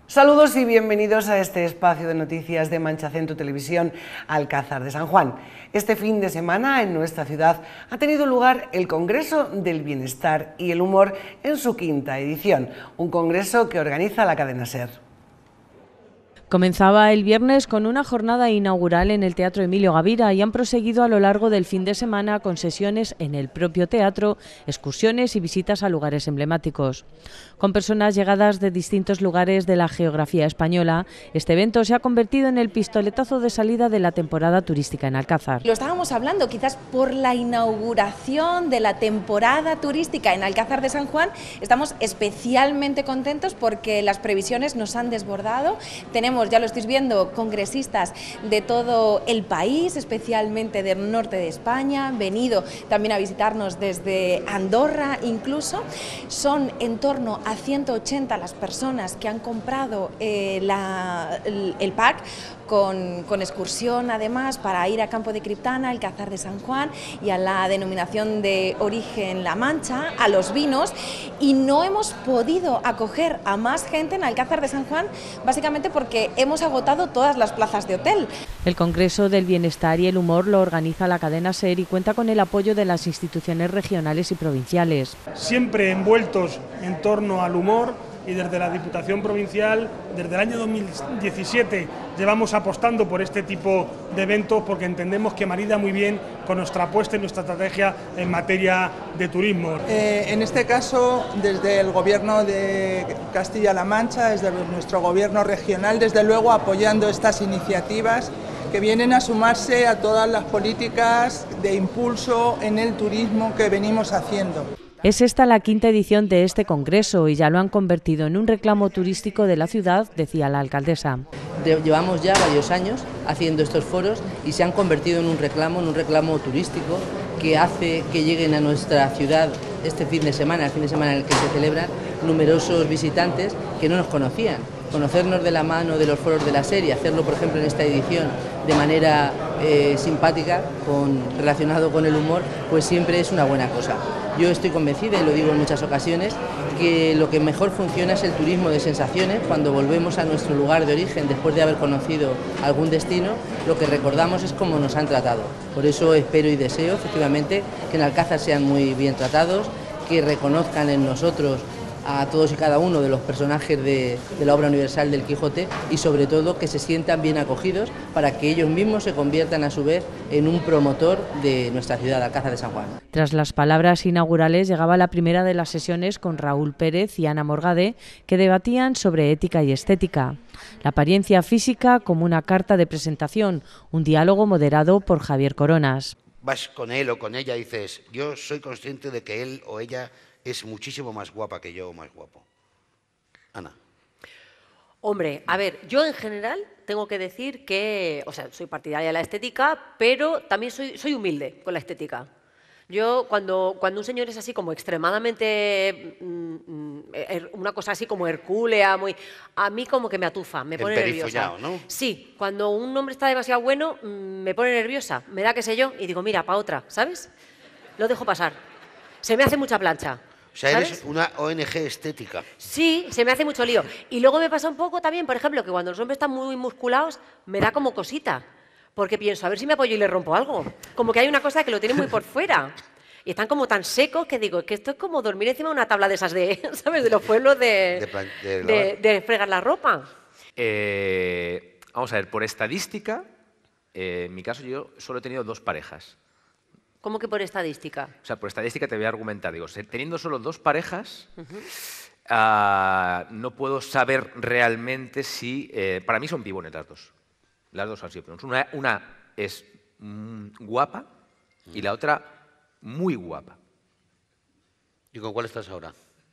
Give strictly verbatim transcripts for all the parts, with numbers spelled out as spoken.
Saludos y bienvenidos a este espacio de noticias de Manchacentro Televisión Alcázar de San Juan. Este fin de semana en nuestra ciudad ha tenido lugar el Congreso del Bienestar y el Humor en su quinta edición, un congreso que organiza la cadena SER. Comenzaba el viernes con una jornada inaugural en el Teatro Emilio Gavira y han proseguido a lo largo del fin de semana con sesiones en el propio teatro, excursiones y visitas a lugares emblemáticos. Con personas llegadas de distintos lugares de la geografía española, este evento se ha convertido en el pistoletazo de salida de la temporada turística en Alcázar. Lo estábamos hablando, quizás por la inauguración de la temporada turística en Alcázar de San Juan, estamos especialmente contentos porque las previsiones nos han desbordado. Tenemos, ya lo estáis viendo, congresistas de todo el país, especialmente del norte de España, han venido también a visitarnos desde Andorra incluso. Son en torno a ciento ochenta las personas que han comprado eh, la, el, el pack con, con excursión además para ir a Campo de Criptana, Alcázar de San Juan y a la denominación de origen La Mancha, a los vinos, y no hemos podido acoger a más gente en Alcázar de San Juan básicamente porque hemos agotado todas las plazas de hotel. El Congreso del Bienestar y el Humor lo organiza la cadena SER y cuenta con el apoyo de las instituciones regionales y provinciales. Siempre envueltos en torno al humor, y desde la Diputación Provincial, desde el año dos mil diecisiete, llevamos apostando por este tipo de eventos porque entendemos que marida muy bien con nuestra apuesta y nuestra estrategia en materia de turismo. Eh, en este caso, desde el Gobierno de Castilla-La Mancha, desde nuestro Gobierno regional, desde luego apoyando estas iniciativas que vienen a sumarse a todas las políticas de impulso en el turismo que venimos haciendo. Es esta la quinta edición de este congreso y ya lo han convertido en un reclamo turístico de la ciudad, decía la alcaldesa. Llevamos ya varios años haciendo estos foros y se han convertido en un reclamo, en un reclamo turístico que hace que lleguen a nuestra ciudad este fin de semana, el fin de semana en el que se celebran, numerosos visitantes que no nos conocían. Conocernos de la mano de los foros de la SER y hacerlo, por ejemplo, en esta edición de manera eh, simpática, con, relacionado con el humor, pues siempre es una buena cosa. Yo estoy convencida, y lo digo en muchas ocasiones, que lo que mejor funciona es el turismo de sensaciones. Cuando volvemos a nuestro lugar de origen, después de haber conocido algún destino, lo que recordamos es cómo nos han tratado. Por eso espero y deseo, efectivamente, que en Alcázar sean muy bien tratados, que reconozcan en nosotros a todos y cada uno de los personajes de, de la obra universal del Quijote y sobre todo que se sientan bien acogidos para que ellos mismos se conviertan a su vez en un promotor de nuestra ciudad, Alcázar de San Juan. Tras las palabras inaugurales llegaba la primera de las sesiones con Raúl Pérez y Ana Morgade, que debatían sobre ética y estética. La apariencia física como una carta de presentación, un diálogo moderado por Javier Coronas. Vas con él o con ella y dices, yo soy consciente de que él o ella es muchísimo más guapa que yo o más guapo. Ana. Hombre, a ver, yo en general tengo que decir que, o sea, soy partidaria de la estética, pero también soy, soy humilde con la estética. Yo, cuando, cuando un señor es así como extremadamente, mm, una cosa así como hercúlea, muy, a mí como que me atufa, me pone nerviosa. ¿No? Sí, cuando un hombre está demasiado bueno, mm, me pone nerviosa, me da qué sé yo, y digo, mira, pa' otra, ¿sabes? Lo dejo pasar. Se me hace mucha plancha. O sea, eres ¿sabes? una O N G estética. Sí, se me hace mucho lío. Y luego me pasa un poco también, por ejemplo, que cuando los hombres están muy musculados, me da como cosita. Porque pienso, a ver si me apoyo y le rompo algo. Como que hay una cosa que lo tiene muy por fuera. Y están como tan secos que digo, que esto es como dormir encima de una tabla de esas de, ¿sabes? De los pueblos de, de, plan, de, de, de fregar la ropa. Eh, vamos a ver, por estadística, eh, en mi caso yo solo he tenido dos parejas. ¿Cómo que por estadística? O sea, por estadística te voy a argumentar. Digo, teniendo solo dos parejas, uh-huh. uh, no puedo saber realmente si... Eh, para mí son pibones las dos. Las dos han sido pibones. Una, una es mm, guapa y la otra muy guapa. ¿Y con cuál estás ahora?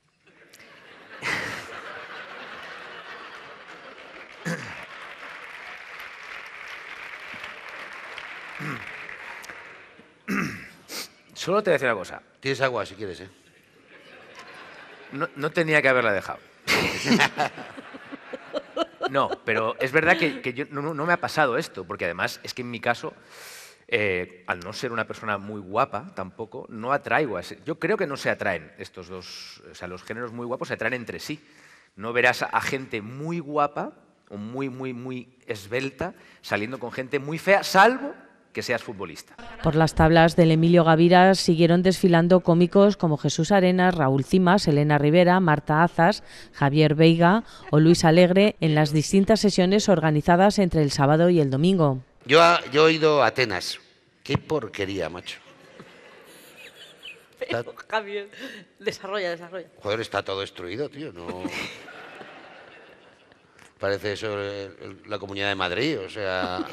Solo te voy a decir una cosa. Tienes agua si quieres, ¿eh? No, no tenía que haberla dejado. No, pero es verdad que, que yo, no, no me ha pasado esto, porque además es que en mi caso, eh, al no ser una persona muy guapa tampoco, no atraigo a ese... Yo creo que no se atraen estos dos, o sea, los géneros muy guapos se atraen entre sí. No verás a gente muy guapa o muy, muy, muy esbelta saliendo con gente muy fea, salvo que seas futbolista. Por las tablas del Emilio Gavira siguieron desfilando cómicos como Jesús Arenas, Raúl Cimas, Elena Rivera, Marta Azas, Javier Veiga o Luis Alegre en las distintas sesiones organizadas entre el sábado y el domingo. Yo, yo he ido a Atenas. Qué porquería, macho. Pero, Javier, desarrolla, desarrolla. Joder, está todo destruido, tío. No... Parece eso el, el, la Comunidad de Madrid, o sea...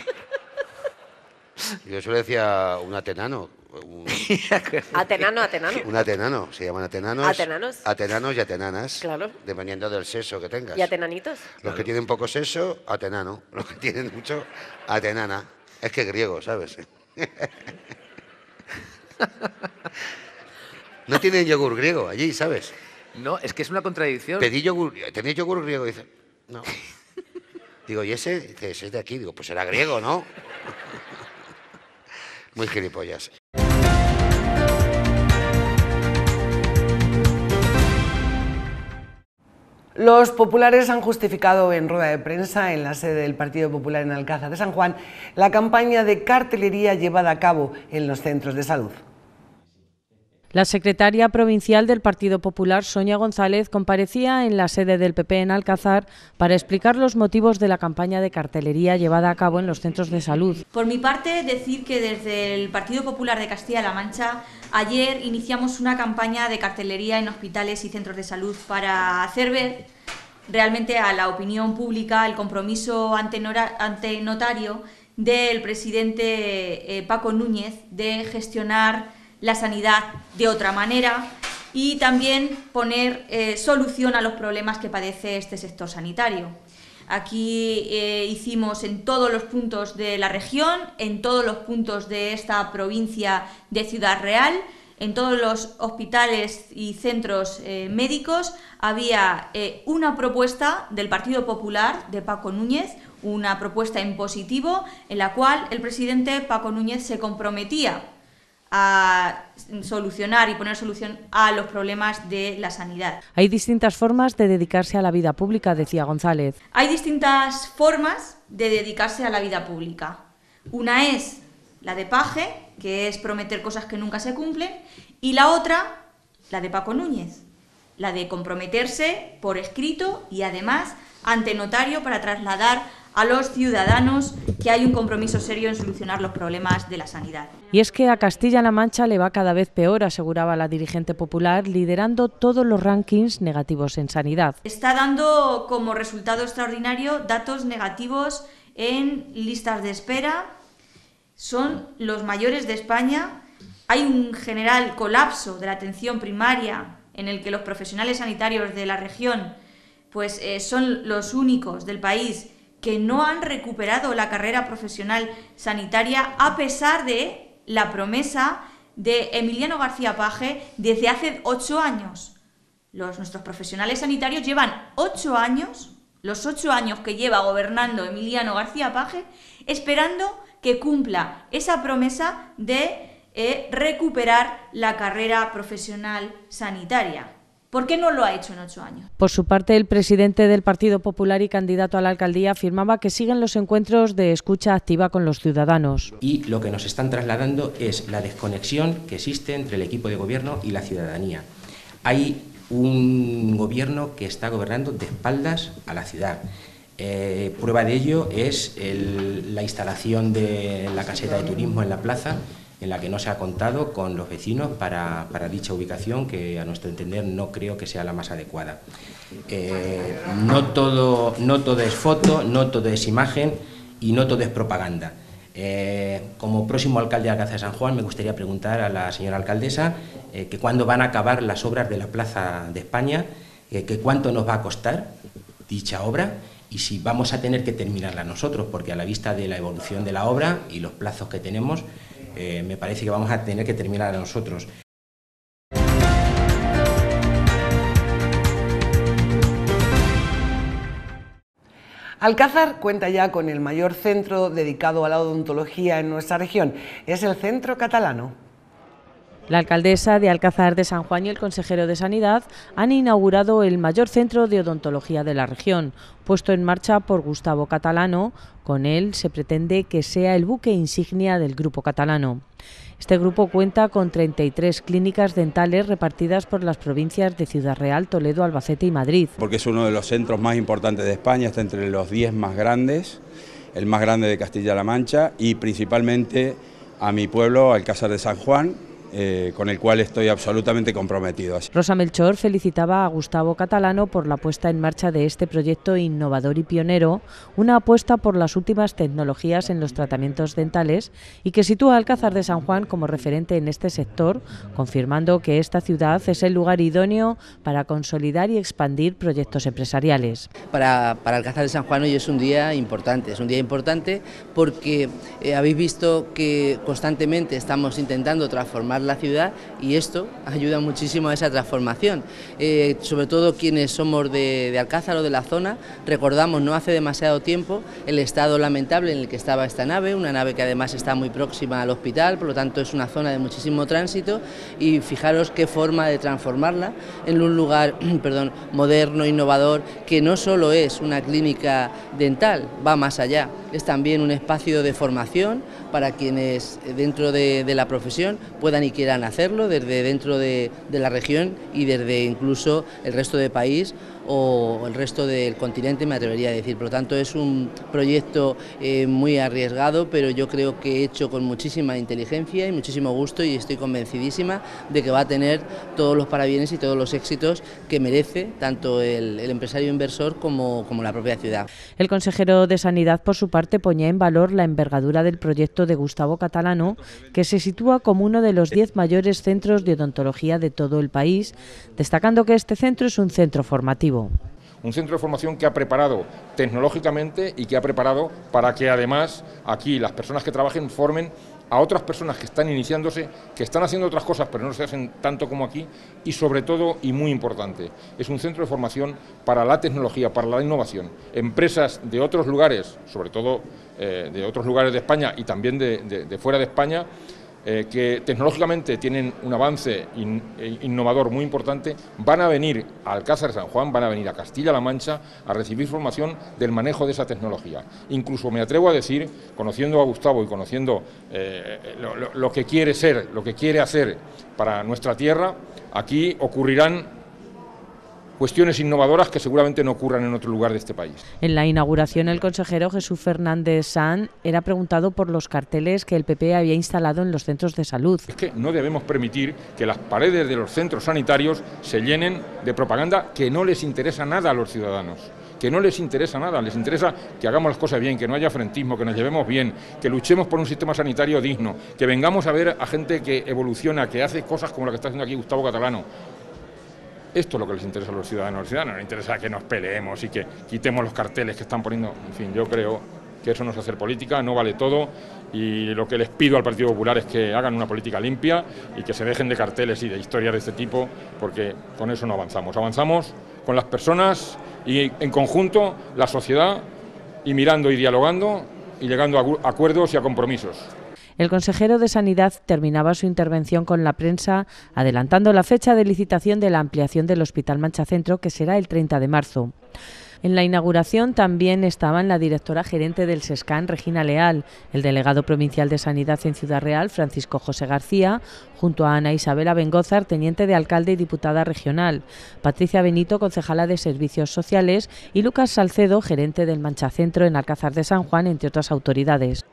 Yo eso le decía un atenano. Un... Atenano, atenano. Un atenano, se llaman atenanos. Atenanos. Atenanos y atenanas. Claro. Dependiendo del sexo que tengas. ¿Y atenanitos? Los claro. que tienen poco sexo, atenano. Los que tienen mucho, atenana. Es que griego, ¿sabes? No tienen yogur griego allí, ¿sabes? No, es que es una contradicción. Pedí yogur, ¿tenéis yogur griego? Dice, no. Digo, ¿y ese? Dice, ese es de aquí. Digo, pues será griego, ¿no? Muy gilipollas. Los populares han justificado en rueda de prensa en la sede del Partido Popular en Alcázar de San Juan la campaña de cartelería llevada a cabo en los centros de salud. La secretaria provincial del Partido Popular, Sonia González, comparecía en la sede del P P en Alcázar para explicar los motivos de la campaña de cartelería llevada a cabo en los centros de salud. Por mi parte, decir que desde el Partido Popular de Castilla-La Mancha ayer iniciamos una campaña de cartelería en hospitales y centros de salud para hacer ver realmente a la opinión pública el compromiso ante notario del presidente eh, Paco Núñez de gestionar la sanidad de otra manera y también poner eh, solución a los problemas que padece este sector sanitario. Aquí eh, hicimos en todos los puntos de la región, en todos los puntos de esta provincia de Ciudad Real, en todos los hospitales y centros eh, médicos había eh, una propuesta del Partido Popular de Paco Núñez, una propuesta en positivo en la cual el presidente Paco Núñez se comprometía a solucionar y poner solución a los problemas de la sanidad. Hay distintas formas de dedicarse a la vida pública, decía González. Hay distintas formas de dedicarse a la vida pública. Una es la de paje, que es prometer cosas que nunca se cumplen, y la otra, la de Paco Núñez, la de comprometerse por escrito y además ante notario para trasladar a los ciudadanos que hay un compromiso serio en solucionar los problemas de la sanidad. Y es que a Castilla-La Mancha le va cada vez peor, aseguraba la dirigente popular, liderando todos los rankings negativos en sanidad. Está dando como resultado extraordinario datos negativos en listas de espera, son los mayores de España, hay un general colapso de la atención primaria en el que los profesionales sanitarios de la región pues, eh, son los únicos del país que no han recuperado la carrera profesional sanitaria a pesar de la promesa de Emiliano García Paje desde hace ocho años. Los, nuestros profesionales sanitarios llevan ocho años, los ocho años que lleva gobernando Emiliano García Paje, esperando que cumpla esa promesa de eh, recuperar la carrera profesional sanitaria. ¿Por qué no lo ha hecho en ocho años? Por su parte, el presidente del Partido Popular y candidato a la alcaldía afirmaba que siguen los encuentros de escucha activa con los ciudadanos. Y lo que nos están trasladando es la desconexión que existe entre el equipo de gobierno y la ciudadanía. Hay un gobierno que está gobernando de espaldas a la ciudad. Eh, prueba de ello es el, la instalación de la caseta de turismo en la plaza, en la que no se ha contado con los vecinos para, para dicha ubicación, que a nuestro entender no creo que sea la más adecuada. Eh, no todo, no todo es foto, no todo es imagen y no todo es propaganda. Eh, como próximo alcalde de Alcázar de San Juan me gustaría preguntar a la señora alcaldesa eh, que cuándo van a acabar las obras de la Plaza de España, eh, que cuánto nos va a costar dicha obra y si vamos a tener que terminarla nosotros, porque a la vista de la evolución de la obra y los plazos que tenemos, Eh, me parece que vamos a tener que terminar a nosotros. Alcázar cuenta ya con el mayor centro dedicado a la odontología en nuestra región. Es el Centro Catalano. La alcaldesa de Alcázar de San Juan y el consejero de Sanidad han inaugurado el mayor centro de odontología de la región, puesto en marcha por Gustavo Catalano. Con él se pretende que sea el buque insignia del Grupo Catalano. Este grupo cuenta con treinta y tres clínicas dentales repartidas por las provincias de Ciudad Real, Toledo, Albacete y Madrid. Porque es uno de los centros más importantes de España, está entre los diez más grandes, el más grande de Castilla-La Mancha y principalmente a mi pueblo, Alcázar de San Juan, Eh, con el cual estoy absolutamente comprometido. Rosa Melchor felicitaba a Gustavo Catalano por la puesta en marcha de este proyecto innovador y pionero, una apuesta por las últimas tecnologías en los tratamientos dentales y que sitúa a Alcázar de San Juan como referente en este sector, confirmando que esta ciudad es el lugar idóneo para consolidar y expandir proyectos empresariales. Para, para Alcázar de San Juan hoy es un día importante, es un día importante porque eh, habéis visto que constantemente estamos intentando transformar la ciudad y esto ayuda muchísimo a esa transformación. Eh, sobre todo quienes somos de, de Alcázar o de la zona, recordamos no hace demasiado tiempo el estado lamentable en el que estaba esta nave, una nave que además está muy próxima al hospital, por lo tanto es una zona de muchísimo tránsito y fijaros qué forma de transformarla en un lugar perdón, moderno, innovador, que no solo es una clínica dental, va más allá, es también un espacio de formación para quienes dentro de, de la profesión puedan y quieran hacerlo desde dentro de, de la región y desde incluso el resto del país o el resto del continente, me atrevería a decir. Por lo tanto, es un proyecto eh, muy arriesgado, pero yo creo que hecho con muchísima inteligencia y muchísimo gusto, y estoy convencidísima de que va a tener todos los parabienes y todos los éxitos que merece tanto el, el empresario inversor como, como la propia ciudad. El consejero de Sanidad, por su parte, ponía en valor la envergadura del proyecto de Gustavo Catalano, que se sitúa como uno de los diez mayores centros de odontología de todo el país, destacando que este centro es un centro formativo. Un centro de formación que ha preparado tecnológicamente y que ha preparado para que además aquí las personas que trabajen formen a otras personas que están iniciándose, que están haciendo otras cosas pero no se hacen tanto como aquí, y sobre todo, y muy importante, es un centro de formación para la tecnología, para la innovación. Empresas de otros lugares, sobre todo eh, de otros lugares de España y también de, de, de fuera de España, Eh, que tecnológicamente tienen un avance in, eh, innovador muy importante, van a venir a Alcázar de San Juan, van a venir a Castilla-La Mancha a recibir formación del manejo de esa tecnología. Incluso me atrevo a decir, conociendo a Gustavo y conociendo eh, lo, lo, lo que quiere ser, lo que quiere hacer para nuestra tierra, aquí ocurrirán cuestiones innovadoras que seguramente no ocurran en otro lugar de este país. En la inauguración, el consejero Jesús Fernández Sanz era preguntado por los carteles que el P P había instalado en los centros de salud. Es que no debemos permitir que las paredes de los centros sanitarios se llenen de propaganda que no les interesa nada a los ciudadanos. Que no les interesa nada, les interesa que hagamos las cosas bien, que no haya frentismo, que nos llevemos bien, que luchemos por un sistema sanitario digno, que vengamos a ver a gente que evoluciona, que hace cosas como la que está haciendo aquí Gustavo Catalano. Esto es lo que les interesa a los ciudadanos. A los ciudadanos les interesa que nos peleemos y que quitemos los carteles que están poniendo. En fin, yo creo que eso no es hacer política, no vale todo, y lo que les pido al Partido Popular es que hagan una política limpia y que se dejen de carteles y de historias de este tipo, porque con eso no avanzamos. Avanzamos con las personas y en conjunto la sociedad, y mirando y dialogando y llegando a acuerdos y a compromisos. El consejero de Sanidad terminaba su intervención con la prensa adelantando la fecha de licitación de la ampliación del Hospital Mancha Centro, que será el treinta de marzo. En la inauguración también estaban la directora gerente del SESCAN, Regina Leal, el delegado provincial de Sanidad en Ciudad Real, Francisco José García, junto a Ana Isabel Abengózar, teniente de alcalde y diputada regional, Patricia Benito, concejala de Servicios Sociales, y Lucas Salcedo, gerente del Mancha Centro en Alcázar de San Juan, entre otras autoridades.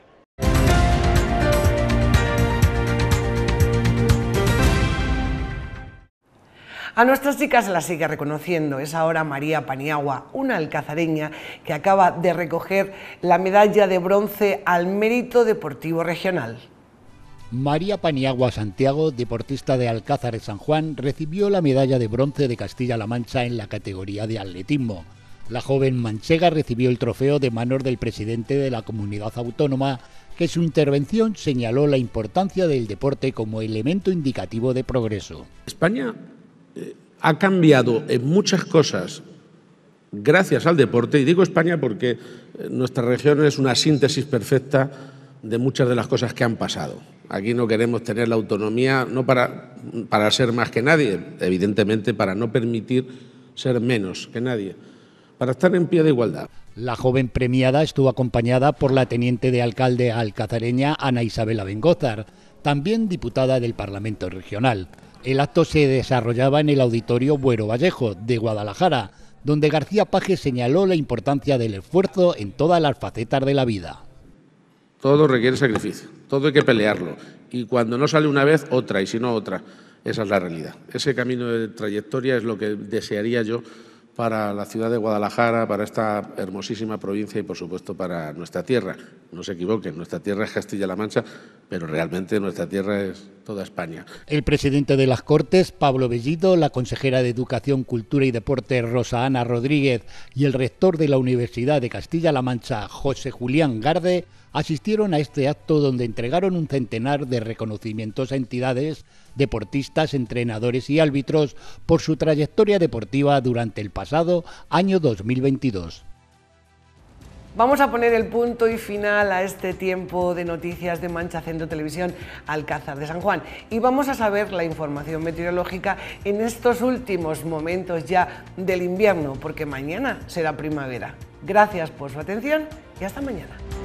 A nuestras chicas se las sigue reconociendo. Es ahora María Paniagua, una alcazareña que acaba de recoger la medalla de bronce al mérito deportivo regional. María Paniagua Santiago, deportista de Alcázar de San Juan, recibió la medalla de bronce de Castilla-La Mancha en la categoría de atletismo. La joven manchega recibió el trofeo de manos del presidente de la comunidad autónoma, que en su intervención señaló la importancia del deporte como elemento indicativo de progreso. España eh, ha cambiado en muchas cosas gracias al deporte, y digo España porque nuestra región es una síntesis perfecta de muchas de las cosas que han pasado. Aquí no queremos tener la autonomía, no para, para ser más que nadie, evidentemente para no permitir ser menos que nadie, para estar en pie de igualdad. La joven premiada estuvo acompañada por la teniente de alcalde alcazareña Ana Isabel Abengózar, también diputada del Parlamento Regional. El acto se desarrollaba en el Auditorio Buero Vallejo de Guadalajara, donde García Paje señaló la importancia del esfuerzo en todas las facetas de la vida. Todo requiere sacrificio, todo hay que pelearlo, y cuando no sale una vez, otra, y si no otra. Esa es la realidad. Ese camino de trayectoria es lo que desearía yo para la ciudad de Guadalajara, para esta hermosísima provincia y, por supuesto, para nuestra tierra. No se equivoquen, nuestra tierra es Castilla-La Mancha, pero realmente nuestra tierra es toda España. El presidente de las Cortes, Pablo Bellido, la consejera de Educación, Cultura y Deporte, Rosa Ana Rodríguez, y el rector de la Universidad de Castilla-La Mancha, José Julián Garde, asistieron a este acto donde entregaron un centenar de reconocimientos a entidades, deportistas, entrenadores y árbitros por su trayectoria deportiva durante el pasado año dos mil veintidós. Vamos a poner el punto y final a este tiempo de noticias de Mancha Centro Televisión Alcázar de San Juan y vamos a saber la información meteorológica en estos últimos momentos ya del invierno, porque mañana será primavera. Gracias por su atención y hasta mañana.